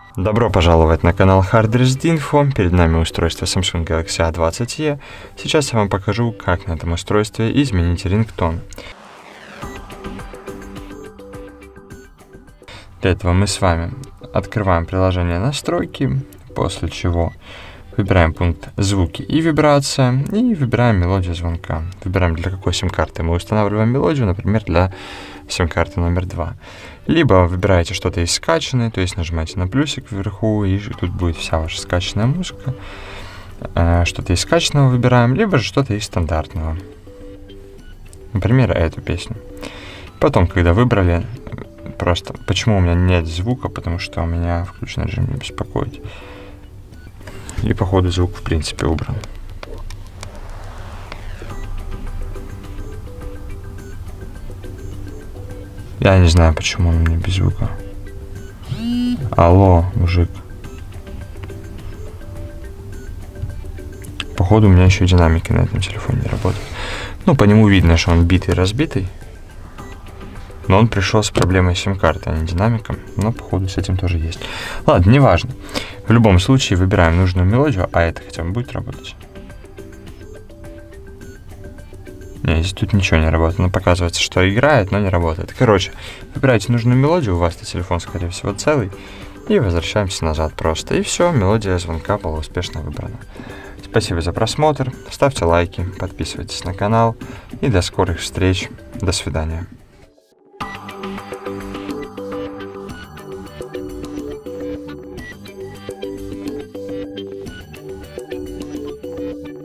Добро пожаловать на канал Hardrest Info. Перед нами устройство Samsung Galaxy A20e. Сейчас я вам покажу, как на этом устройстве изменить рингтон. Для этого мы с вами открываем приложение «Настройки», после чего выбираем пункт «Звуки и вибрация» и выбираем мелодию звонка. Выбираем, для какой сим-карты мы устанавливаем мелодию, например, для сим-карты номер 2. Либо выбираете что-то из скачанной, то есть нажимаете на плюсик вверху, и тут будет вся ваша скачанная музыка. Что-то из скачанного выбираем, либо же что-то из стандартного. Например, эту песню. Потом, когда выбрали, просто почему у меня нет звука, потому что у меня включен режим «Не беспокоить». И походу звук в принципе убран. Я не знаю, почему он у меня без звука. Алло, мужик. Походу у меня еще и динамики на этом телефоне не работают. Ну, по нему видно, что он битый, разбитый. Но он пришел с проблемой сим-карты, а не динамиком. Но, походу, с этим тоже есть. Ладно, неважно. В любом случае, выбираем нужную мелодию, а это хотя бы будет работать. Не, здесь тут ничего не работает. Но показывается, что играет, но не работает. Короче, выбирайте нужную мелодию, у вас-то телефон, скорее всего, целый. И возвращаемся назад просто. И все, мелодия звонка была успешно выбрана. Спасибо за просмотр. Ставьте лайки, подписывайтесь на канал. И до скорых встреч. До свидания.